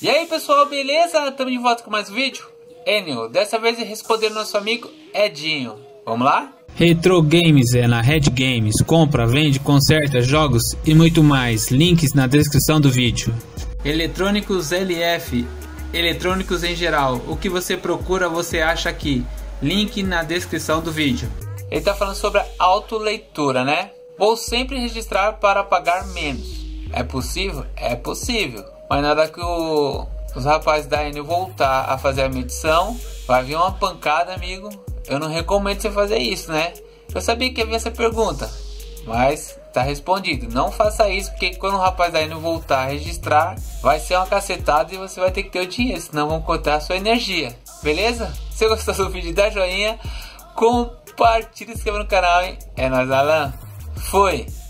E aí pessoal, beleza? Estamos de volta com mais um vídeo. Enio, dessa vez respondendo nosso amigo Edinho. Vamos lá? Retro Games é na Red Games. Compra, vende, conserta jogos e muito mais. Links na descrição do vídeo. Eletrônicos LF, eletrônicos em geral. O que você procura você acha aqui. Link na descrição do vídeo. Ele está falando sobre a autoleitura, né? Vou sempre registrar para pagar menos. É possível? É possível. Mas nada que os rapazes da Enio voltar a fazer a medição, vai vir uma pancada, amigo. Eu não recomendo você fazer isso, né? Eu sabia que havia essa pergunta, mas tá respondido. Não faça isso, porque quando o rapaz da Enio voltar a registrar, vai ser uma cacetada e você vai ter que ter o dinheiro, senão vão cortar a sua energia. Beleza? Se gostou do vídeo, dá joinha, compartilha e se inscreva no canal, hein? É nóis, Alan. Foi!